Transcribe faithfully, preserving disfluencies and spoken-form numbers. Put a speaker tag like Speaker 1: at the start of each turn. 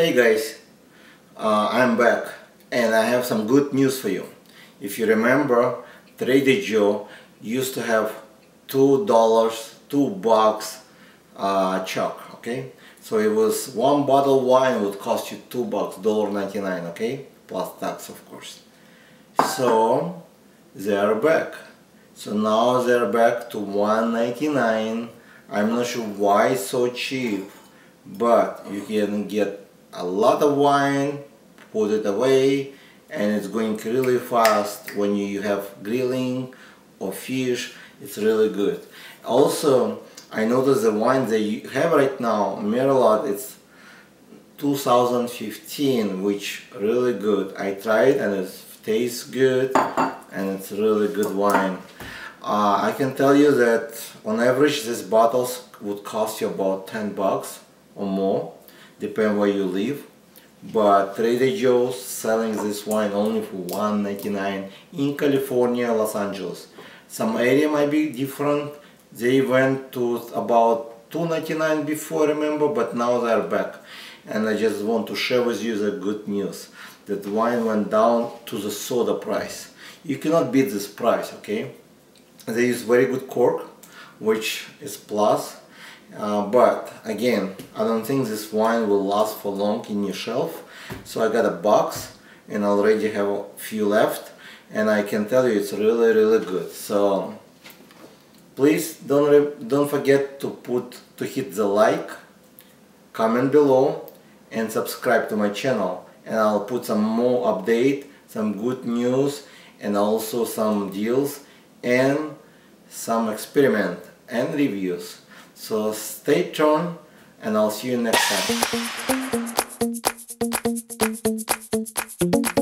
Speaker 1: Hey guys, uh, I'm back and I have some good news for you. If you remember, Trader Joe used to have two dollars, two bucks uh, chuck, okay? So it was one bottle of wine would cost you two bucks, dollar ninety-nine, okay? Plus tax, of course. So they are back. So now they're back to one ninety-nine. I'm not sure why it's so cheap, but you can get a lot of wine, put it away, and it's going really fast when you have grilling or fish. It's really good. Also, I noticed the wine that you have right now, Merlot, it's two thousand fifteen, which really good. I tried and it tastes good and it's really good wine. Uh, I can tell you that on average these bottles would cost you about ten bucks or more, depending where you live. But Trader Joe's selling this wine only for one ninety-nine in California, Los Angeles. Some area might be different. They went to about two ninety-nine before, I remember, but now they're back. And I just want to share with you the good news that the wine went down to the soda price. You cannot beat this price, okay? They use very good cork, which is plus. Uh, but again, I don't think this wine will last for long in your shelf. So I got a box and already have a few left, and I can tell you it's really really good. So please don't don't forget to put to hit the like, comment below, and subscribe to my channel. And I'll put some more update, some good news, and also some deals and some experiment and reviews. So stay tuned and I'll see you next time.